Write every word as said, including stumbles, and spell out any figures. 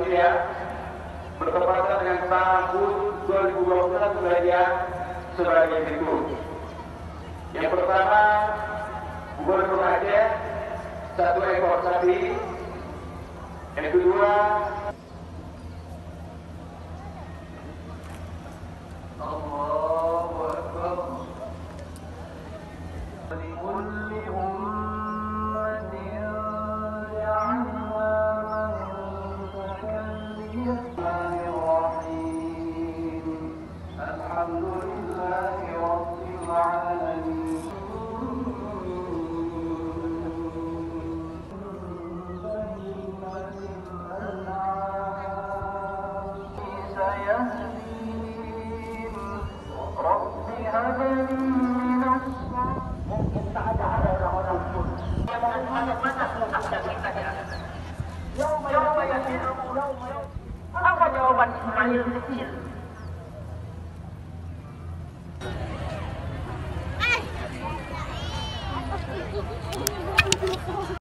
Panitia bertepatan dengan tahun dua ribu dua puluh satu Hijriah sebagai berikut. Yang pertama, Gubernur Aceh satu ekor sapi. Yang kedua, Allahu Akbar. Likulli ummatin ja'alna mansakan liyasma'ir-rahim. Alhamdulillahi Rabbil Alamin. Mungkin tak ada ada orang pun yang mana-mana sabda kita di atas. Jawaban apa jawaban Ismail kecil? Eh.